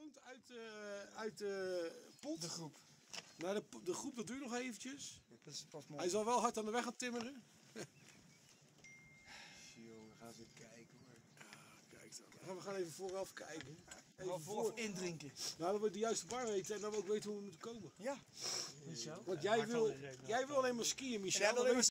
stroomt uit de pot. De groep. Naar de groep, dat duurt nog eventjes. Dat is pas mooi. Hij zal wel hard aan de weg gaan timmeren. Jongen, gaan ze kijken hoor. Kijk dan. We gaan even vooraf kijken. Even vooraf indrinken. Nou, dat we de juiste bar weten en dat we ook weten hoe we moeten komen. Ja. Want jij wil alleen maar skiën, Michel. En hij wil alleen maar